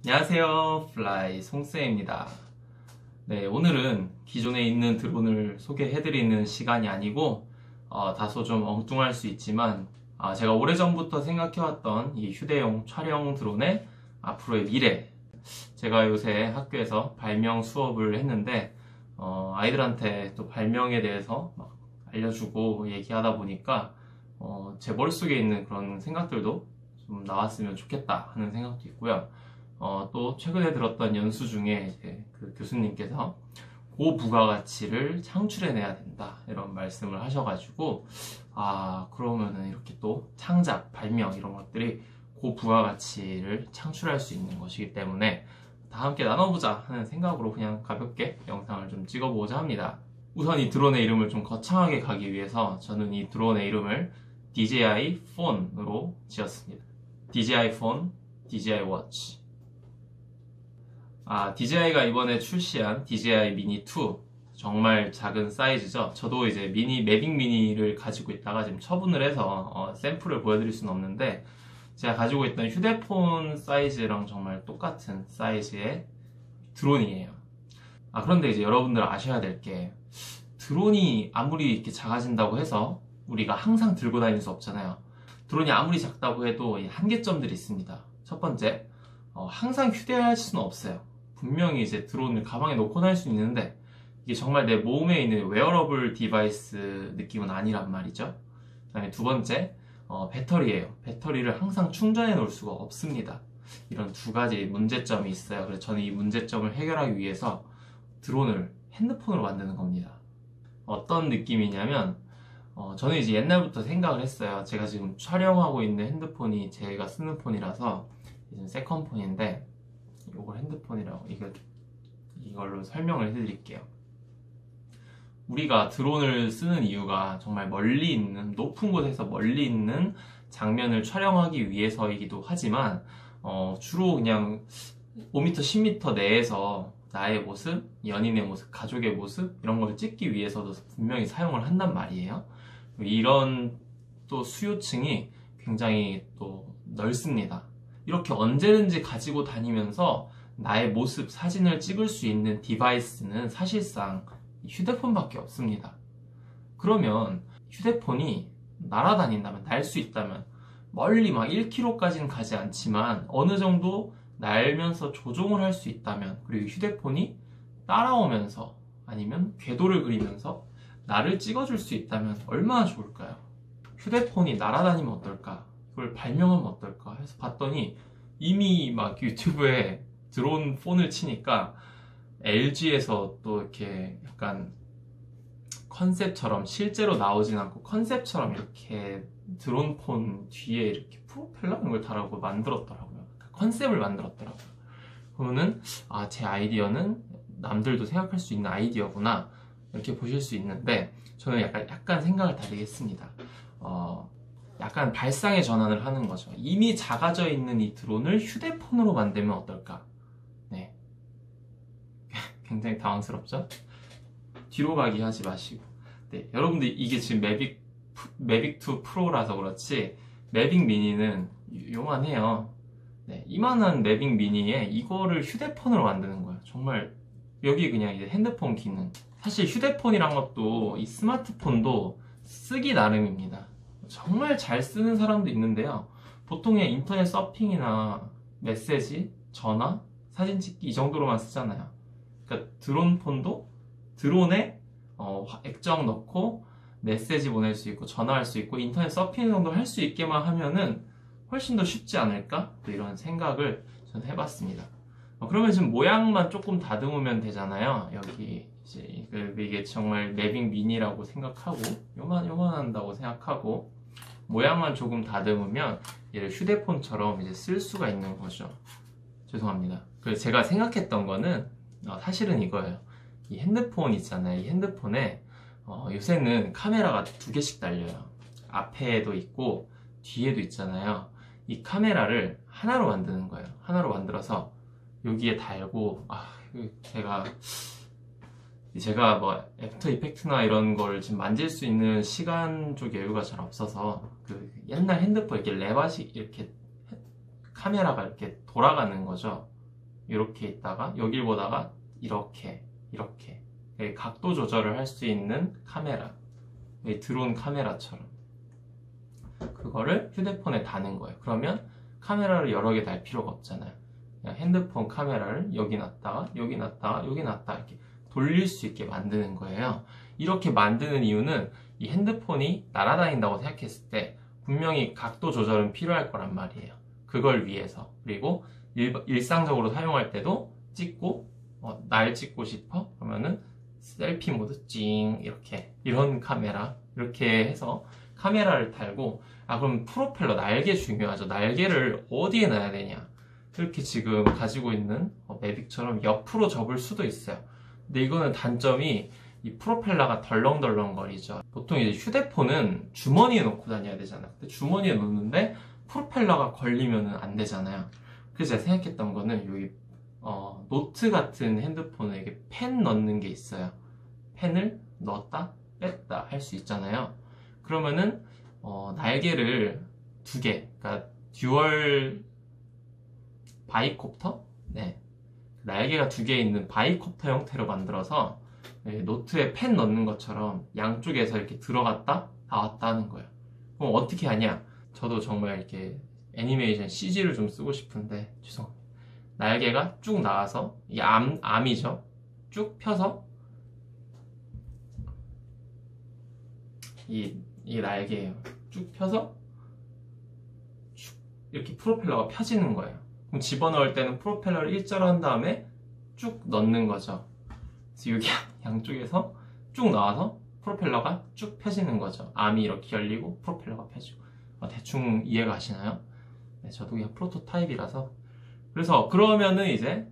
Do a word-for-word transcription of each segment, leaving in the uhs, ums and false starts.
안녕하세요, 플라이 송쌤입니다. 네, 오늘은 기존에 있는 드론을 소개해드리는 시간이 아니고 어, 다소 좀 엉뚱할 수 있지만 아, 제가 오래전부터 생각해왔던 이 휴대용 촬영 드론의 앞으로의 미래, 제가 요새 학교에서 발명 수업을 했는데 어, 아이들한테 또 발명에 대해서 막 알려주고 얘기하다 보니까 어, 제 머릿속에 있는 그런 생각들도 좀 나왔으면 좋겠다 하는 생각도 있고요. 어, 또 최근에 들었던 연수 중에 이제 그 교수님께서 고부가가치를 창출해내야 된다 이런 말씀을 하셔가지고 아 그러면은 이렇게 또 창작, 발명 이런 것들이 고부가가치를 창출할 수 있는 것이기 때문에 다 함께 나눠보자 하는 생각으로 그냥 가볍게 영상을 좀 찍어보고자 합니다. 우선 이 드론의 이름을 좀 거창하게 가기 위해서 저는 이 드론의 이름을 디제이아이 폰으로 지었습니다. 디제이아이 폰, 디제이아이 워치. 아, 디제이아이가 이번에 출시한 디제이아이 미니 투, 정말 작은 사이즈죠. 저도 이제 미니, 매빅 미니를 가지고 있다가 지금 처분을 해서 어, 샘플을 보여드릴 수는 없는데 제가 가지고 있던 휴대폰 사이즈랑 정말 똑같은 사이즈의 드론이에요. 아, 그런데 이제 여러분들 아셔야 될 게 드론이 아무리 이렇게 작아진다고 해서 우리가 항상 들고 다닐 수 없잖아요. 드론이 아무리 작다고 해도 한계점들이 있습니다. 첫 번째, 어, 항상 휴대할 수는 없어요. 분명히 이제 드론을 가방에 넣고 다닐 수 있는데 이게 정말 내 몸에 있는 웨어러블 디바이스 느낌은 아니란 말이죠. 그 다음에 두 번째, 어, 배터리예요. 배터리를 항상 충전해 놓을 수가 없습니다. 이런 두 가지 문제점이 있어요. 그래서 저는 이 문제점을 해결하기 위해서 드론을 핸드폰으로 만드는 겁니다. 어떤 느낌이냐면 어, 저는 이제 옛날부터 생각을 했어요. 제가 지금 촬영하고 있는 핸드폰이 제가 쓰는 폰이라서 이제 세컨폰인데 이걸 핸드폰이라고 이거, 이걸로 설명을 해드릴게요. 우리가 드론을 쓰는 이유가 정말 멀리 있는, 높은 곳에서 멀리 있는 장면을 촬영하기 위해서이기도 하지만 어, 주로 그냥 오 미터, 십 미터 내에서 나의 모습, 연인의 모습, 가족의 모습 이런 걸 찍기 위해서도 분명히 사용을 한단 말이에요. 이런 또 수요층이 굉장히 또 넓습니다. 이렇게 언제든지 가지고 다니면서 나의 모습, 사진을 찍을 수 있는 디바이스는 사실상 휴대폰밖에 없습니다. 그러면 휴대폰이 날아다닌다면, 날 수 있다면 멀리 막 일 킬로미터까지는 가지 않지만 어느 정도 날면서 조종을 할 수 있다면, 그리고 휴대폰이 따라오면서 아니면 궤도를 그리면서 나를 찍어줄 수 있다면 얼마나 좋을까요? 휴대폰이 날아다니면 어떨까? 그걸 발명하면 어떨까 해서 봤더니 이미 막 유튜브에 드론 폰을 치니까 엘지에서 또 이렇게 약간 컨셉처럼, 실제로 나오진 않고 컨셉처럼 이렇게 드론 폰 뒤에 이렇게 프로펠러 이런 걸 달아고 만들었더라고요. 컨셉을 만들었더라고요. 그러면은 아, 제 아이디어는 남들도 생각할 수 있는 아이디어구나 이렇게 보실 수 있는데 저는 약간 약간 생각을 다르게 했습니다. 어, 약간 발상의 전환을 하는 거죠. 이미 작아져 있는 이 드론을 휴대폰으로 만들면 어떨까? 네. 굉장히 당황스럽죠? 뒤로 가기 하지 마시고. 네, 여러분들 이게 지금 매빅, 매빅 투 프로라서 그렇지 매빅 미니는 요만해요. 네, 이만한 매빅 미니에 이거를 휴대폰으로 만드는 거예요. 정말 여기 그냥 이제 핸드폰 기능. 사실 휴대폰이란 것도 이 스마트폰도 쓰기 나름입니다. 정말 잘 쓰는 사람도 있는데요. 보통의 인터넷 서핑이나 메시지, 전화, 사진 찍기 이 정도로만 쓰잖아요. 그러니까 드론폰도 드론에 어, 액정 넣고 메시지 보낼 수 있고 전화할 수 있고 인터넷 서핑 정도 할 수 있게만 하면은 훨씬 더 쉽지 않을까? 또 이런 생각을 저는 해봤습니다. 어, 그러면 지금 모양만 조금 다듬으면 되잖아요. 여기 이제 이게 정말 매빅 미니라고 생각하고 요만 요만한다고 생각하고 모양만 조금 다듬으면 얘를 휴대폰처럼 이제 쓸 수가 있는 거죠. 죄송합니다. 그래서 제가 생각했던 거는 어, 사실은 이거예요. 이 핸드폰 있잖아요. 이 핸드폰에 어, 요새는 카메라가 두 개씩 달려요. 앞에도 있고 뒤에도 있잖아요. 이 카메라를 하나로 만드는 거예요. 하나로 만들어서 여기에 달고 아, 제가 제가 뭐 애프터 이펙트나 이런 걸 지금 만질 수 있는 시간적 여유가 잘 없어서 그 옛날 핸드폰 이렇게 레바식 이렇게 카메라가 이렇게 돌아가는 거죠. 이렇게 있다가 여길 보다가 이렇게 이렇게 각도 조절을 할 수 있는 카메라, 드론 카메라처럼 그거를 휴대폰에 다는 거예요. 그러면 카메라를 여러 개 달 필요가 없잖아요. 그냥 핸드폰 카메라를 여기 놨다가 여기 놨다가 여기 놨다가 이렇게 돌릴 수 있게 만드는 거예요. 이렇게 만드는 이유는 이 핸드폰이 날아다닌다고 생각했을 때 분명히 각도 조절은 필요할 거란 말이에요. 그걸 위해서. 그리고 일, 일상적으로 사용할 때도 찍고 어, 날 찍고 싶어? 그러면은 셀피 모드 찡 이렇게 이런 카메라 이렇게 해서 카메라를 달고, 아 그럼 프로펠러 날개 중요하죠. 날개를 어디에 놔야 되냐, 이렇게 지금 가지고 있는 어, 매빅처럼 옆으로 접을 수도 있어요. 근데 이거는 단점이 이 프로펠러가 덜렁덜렁 거리죠. 보통 이제 휴대폰은 주머니에 넣고 다녀야 되잖아요. 근데 주머니에 넣는데 프로펠러가 걸리면 안 되잖아요. 그래서 제가 생각했던 거는 여기 어, 노트 같은 핸드폰에 이렇게 펜 넣는 게 있어요. 펜을 넣었다 뺐다 할 수 있잖아요. 그러면은 어, 날개를 두 개, 그러니까 듀얼 바이콥터? 네, 날개가 두 개 있는 바이콥터 형태로 만들어서 네, 노트에 펜 넣는 것처럼 양쪽에서 이렇게 들어갔다 나왔다 하는 거예요. 그럼 어떻게 하냐? 저도 정말 이렇게 애니메이션 씨지를 좀 쓰고 싶은데 죄송합니다. 날개가 쭉 나와서 이 암, 암이죠. 쭉 펴서 이, 이 날개예요. 쭉 펴서 쭉 이렇게 프로펠러가 펴지는 거예요. 그럼 집어넣을 때는 프로펠러를 일자로 한 다음에 쭉 넣는 거죠. 그래서 여기 양쪽에서 쭉 나와서 프로펠러가 쭉 펴지는 거죠. 암이 이렇게 열리고 프로펠러가 펴지고. 어, 대충 이해가 가시나요? 네, 저도 그냥 프로토타입이라서. 그래서 그러면은 이제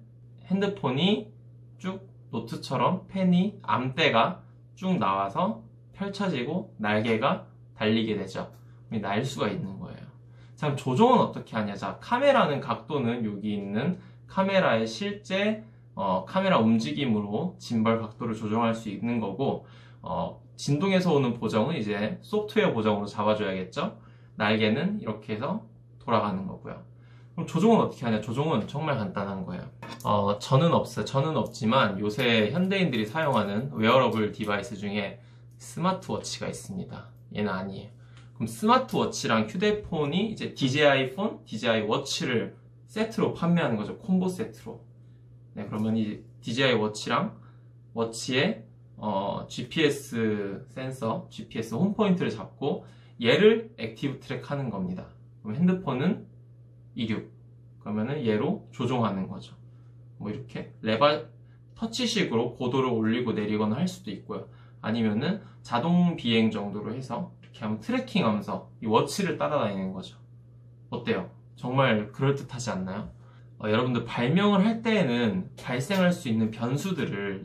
핸드폰이 쭉 노트처럼 펜이 암대가 쭉 나와서 펼쳐지고 날개가 달리게 되죠. 날 수가 있는 거예요. 자, 그럼 조종은 어떻게 하냐? 자, 카메라는 각도는 여기 있는 카메라의 실제 어, 카메라 움직임으로 짐벌 각도를 조정할 수 있는 거고, 어, 진동에서 오는 보정은 이제 소프트웨어 보정으로 잡아줘야겠죠? 날개는 이렇게 해서 돌아가는 거고요. 그럼 조종은 어떻게 하냐? 조종은 정말 간단한 거예요. 어, 저는 없어요. 저는 없지만 요새 현대인들이 사용하는 웨어러블 디바이스 중에 스마트워치가 있습니다. 얘는 아니에요. 그럼 스마트워치랑 휴대폰이 이제 디제이아이 폰, 디제이아이 워치를 세트로 판매하는 거죠. 콤보 세트로. 네, 그러면 이 디제이아이 워치랑 워치에 어, 지피에스 센서, 지피에스 홈포인트를 잡고 얘를 액티브 트랙 하는 겁니다. 그럼 핸드폰은 이륙. 그러면은 얘로 조종하는 거죠. 뭐 이렇게 레바 터치식으로 고도를 올리고 내리거나 할 수도 있고요. 아니면은 자동 비행 정도로 해서 이렇게 하면 트래킹 하면서 이 워치를 따라다니는 거죠. 어때요? 정말 그럴듯하지 않나요? 어, 여러분들 발명을 할 때에는 발생할 수 있는 변수들을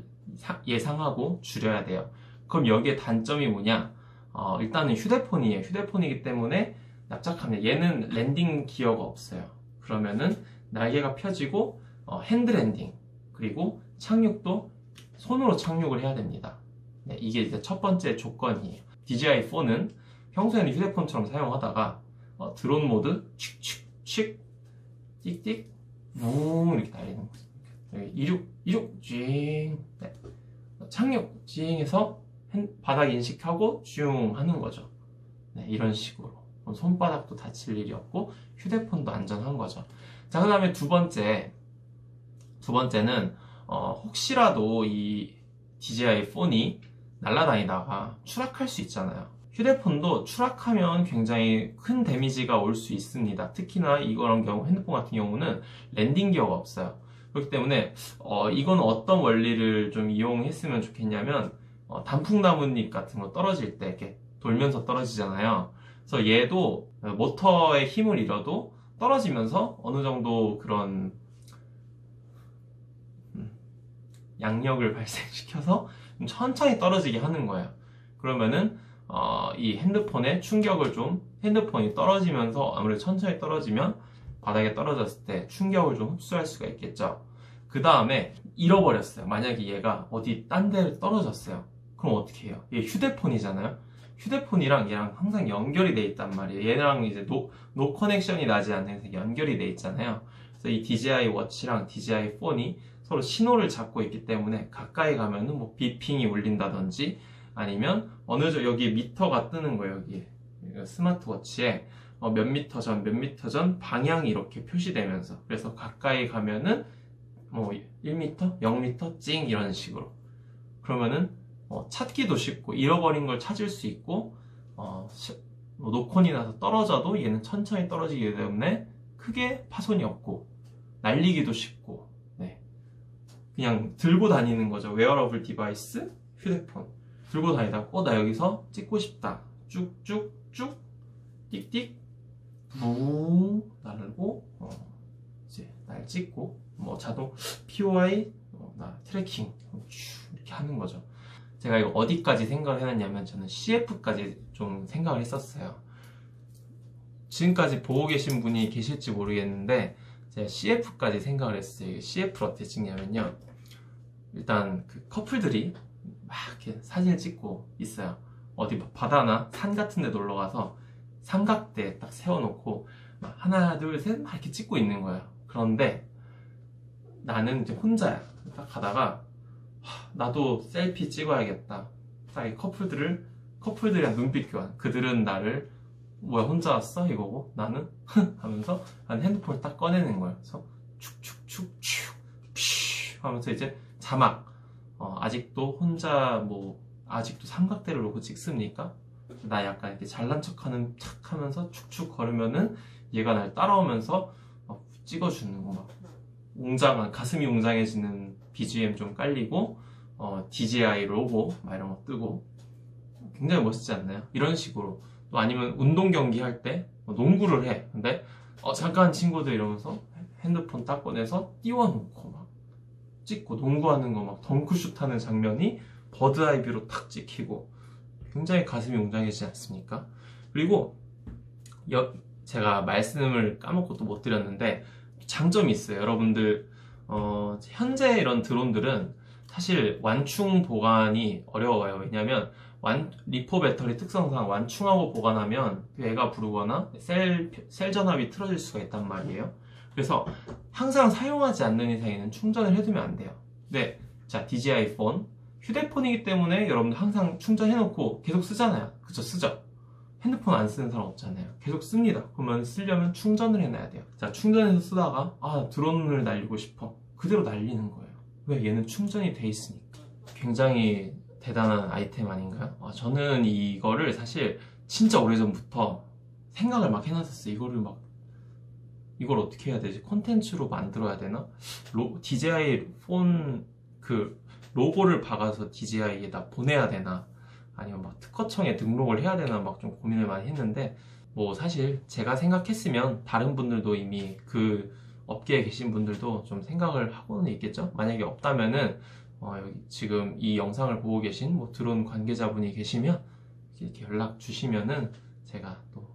예상하고 줄여야 돼요. 그럼 여기에 단점이 뭐냐? 어, 일단은 휴대폰이에요. 휴대폰이기 때문에 납작합니다. 얘는 랜딩 기어가 없어요. 그러면은 날개가 펴지고 어, 핸드 랜딩, 그리고 착륙도 손으로 착륙을 해야 됩니다. 네, 이게 이제 첫 번째 조건이에요. 디제이아이 폰은 평소에는 휴대폰처럼 사용하다가 어, 드론 모드 칙칙칙 띡띡 웅 이렇게 달리는 거죠. 여기 이륙 이륙 찡, 네. 착륙 찡 해서 바닥 인식하고 쭉 하는 거죠. 네, 이런 식으로. 그럼 손바닥도 다칠 일이 없고 휴대폰도 안전한 거죠. 자, 그 다음에 두 번째 두 번째는 어, 혹시라도 이 디제이아이 폰이 날아다니다가 추락할 수 있잖아요. 휴대폰도 추락하면 굉장히 큰 데미지가 올 수 있습니다. 특히나 이런 경우, 핸드폰 같은 경우는 랜딩 기어가 없어요. 그렇기 때문에 어, 이건 어떤 원리를 좀 이용했으면 좋겠냐면 어, 단풍나뭇잎 같은 거 떨어질 때 이렇게 돌면서 떨어지잖아요. 그래서 얘도 모터의 힘을 잃어도 떨어지면서 어느 정도 그런 양력을 발생시켜서 천천히 떨어지게 하는 거예요. 그러면은 어, 이 핸드폰에 충격을 좀, 핸드폰이 떨어지면서 아무래도 천천히 떨어지면 바닥에 떨어졌을 때 충격을 좀 흡수할 수가 있겠죠. 그 다음에 잃어버렸어요. 만약에 얘가 어디 딴 데 떨어졌어요. 그럼 어떻게 해요? 얘 휴대폰이잖아요. 휴대폰이랑 얘랑 항상 연결이 돼 있단 말이에요. 얘랑 이제 노, 노 커넥션이 나지 않는 연결이 돼 있잖아요. 그래서 그래서 이 디지아이 워치랑 디지아이 폰이 서로 신호를 잡고 있기 때문에 가까이 가면은 뭐 비핑이 울린다든지 아니면 어느 정 여기 미터가 뜨는 거예요. 여기 스마트워치에 어, 몇 미터 전, 몇 미터 전 방향이 이렇게 표시되면서 그래서 가까이 가면은 뭐 일 미터, 영 미터 찡 이런 식으로 그러면은 어, 찾기도 쉽고 잃어버린 걸 찾을 수 있고 어, 시, 뭐 노콘이 나서 떨어져도 얘는 천천히 떨어지기 때문에 크게 파손이 없고 날리기도 쉽고 네. 그냥 들고 다니는 거죠. 웨어러블 디바이스, 휴대폰 들고 다니다가 어, 나 여기서 찍고 싶다. 쭉쭉쭉 띡띡 무 나르고 어, 이제 날 찍고 뭐 자동 피오아이 어, 나 트래킹 이렇게 하는 거죠. 제가 이거 어디까지 생각을 해놨냐면 저는 씨에프까지 좀 생각을 했었어요. 지금까지 보고 계신 분이 계실지 모르겠는데 제가 씨에프까지 생각을 했어요. 씨에프를 어떻게 찍냐면요. 일단 그 커플들이 막 이렇게 사진을 찍고 있어요. 어디 바다나 산 같은 데 놀러 가서 삼각대 딱 세워놓고 막 하나 둘 셋 막 이렇게 찍고 있는 거예요. 그런데 나는 이제 혼자야. 딱 가다가 하, 나도 셀피 찍어야겠다. 딱 이 커플들을 커플들이랑 눈빛 교환. 그들은 나를 뭐야 혼자 왔어? 이거고 나는 하면서 한 핸드폰을 딱 꺼내는 거예요. 그래서 축축축축 하면서 이제 자막 어, 아직도 혼자 뭐 아직도 삼각대를 놓고 찍습니까? 나 약간 이렇게 잘난 척하는 척 하면서 축축 거리면은 얘가 날 따라오면서 막 찍어주는 거 막 웅장한 가슴이 웅장해지는 비지엠 좀 깔리고 어, 디지아이 로고 막 이런 거 뜨고 굉장히 멋있지 않나요? 이런 식으로 또 아니면 운동 경기 할 때 농구를 해. 근데 어, 잠깐 친구들 이러면서 핸드폰 딱 꺼내서 띄워놓고 막 찍고 농구하는 거 막 덩크슛 하는 장면이 버드아이비로 탁 찍히고 굉장히 가슴이 웅장해지지 않습니까? 그리고 여, 제가 말씀을 까먹고 또 못 드렸는데 장점이 있어요. 여러분들 어, 현재 이런 드론들은 사실 완충 보관이 어려워요. 왜냐하면 완, 리포 배터리 특성상 완충하고 보관하면 애가 부르거나 셀, 셀 전압이 틀어질 수가 있단 말이에요. 그래서 항상 사용하지 않는 이상에는 충전을 해두면 안 돼요. 네, 자 디지아이 폰 휴대폰이기 때문에 여러분들 항상 충전해놓고 계속 쓰잖아요. 그쵸? 쓰죠? 핸드폰 안 쓰는 사람 없잖아요. 계속 씁니다. 그러면 쓰려면 충전을 해놔야 돼요. 자, 충전해서 쓰다가 아 드론을 날리고 싶어. 그대로 날리는 거예요. 왜? 얘는 충전이 돼 있으니까. 굉장히 대단한 아이템 아닌가요? 아, 저는 이거를 사실 진짜 오래전부터 생각을 막 해놨었어요. 이거를 막 이걸 어떻게 해야 되지? 콘텐츠로 만들어야 되나? 로, 디지아이 폰 그 로고를 박아서 디지아이에다 보내야 되나? 아니면 막 특허청에 등록을 해야 되나? 막 좀 고민을 많이 했는데 뭐 사실 제가 생각했으면 다른 분들도 이미 그 업계에 계신 분들도 좀 생각을 하고는 있겠죠? 만약에 없다면은 어, 여기 지금 이 영상을 보고 계신 뭐 드론 관계자분이 계시면 이렇게 연락 주시면은 제가 또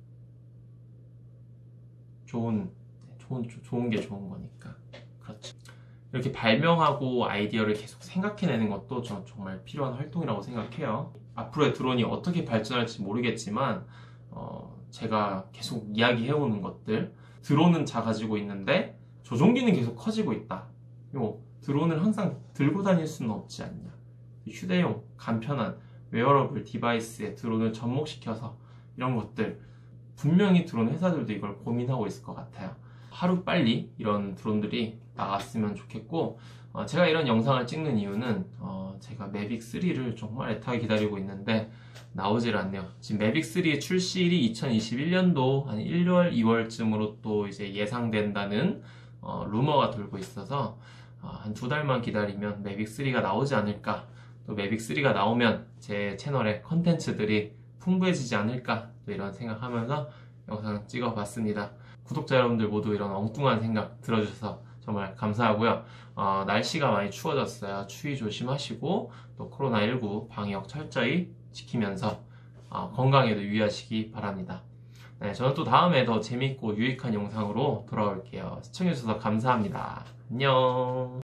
좋은 좋은 좋은 게 좋은 거니까 그렇죠. 이렇게 발명하고 아이디어를 계속 생각해내는 것도 저는 정말 필요한 활동이라고 생각해요. 앞으로의 드론이 어떻게 발전할지 모르겠지만 어, 제가 계속 이야기해오는 것들 드론은 작아지고 있는데 조종기는 계속 커지고 있다. 요 드론을 항상 들고 다닐 수는 없지 않냐. 휴대용 간편한 웨어러블 디바이스에 드론을 접목시켜서 이런 것들 분명히 드론 회사들도 이걸 고민하고 있을 것 같아요. 하루빨리 이런 드론들이 나왔으면 좋겠고 어, 제가 이런 영상을 찍는 이유는 어, 제가 매빅 쓰리를 정말 애타게 기다리고 있는데 나오질 않네요. 지금 매빅 쓰리 출시일이 이천이십일 년도 한 일월, 이월쯤으로 또 이제 예상된다는 어, 루머가 돌고 있어서 어, 한 두 달만 기다리면 매빅 쓰리가 나오지 않을까. 또 매빅 쓰리가 나오면 제 채널에 컨텐츠들이 풍부해지지 않을까. 또 이런 생각하면서 영상 찍어봤습니다. 구독자 여러분들 모두 이런 엉뚱한 생각 들어주셔서 정말 감사하고요. 어, 날씨가 많이 추워졌어요. 추위 조심하시고 또 코로나십구 방역 철저히 지키면서 어, 건강에도 유의하시기 바랍니다. 네, 저는 또 다음에 더 재밌고 유익한 영상으로 돌아올게요. 시청해주셔서 감사합니다. 안녕.